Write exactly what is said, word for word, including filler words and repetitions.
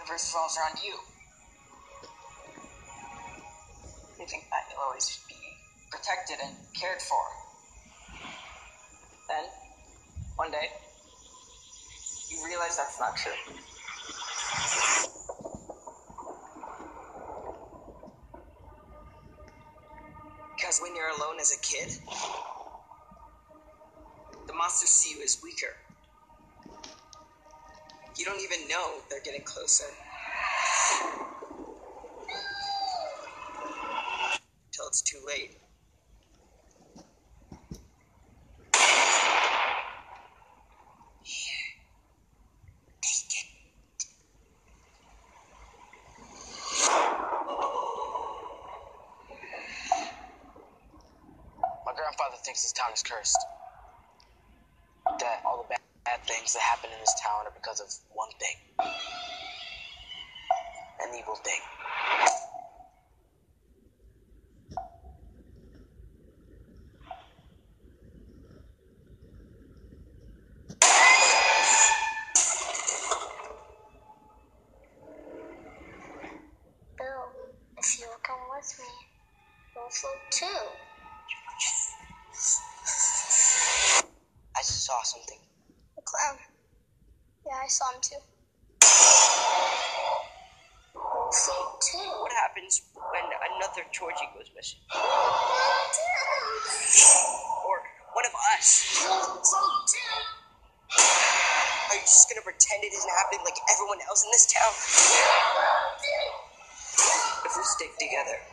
universe revolves around you. You think that you'll always be protected and cared for. Then, one day, you realize that's not true. Because when you're alone as a kid, the monsters see you as weaker. You don't even know they're getting closer. Until it's too late. Here. Take it. My grandfather thinks this town is cursed. That all the bad, bad things that happen in this town are because of one thing. An evil thing. Bill, if you'll come with me, we'll float too. I just saw something. The clown. Yeah, I saw him too. We'll float too. What happens when another Georgie goes missing? Or one of us? We'll float too. Are you just gonna pretend it isn't happening like everyone else in this town? If we stick together,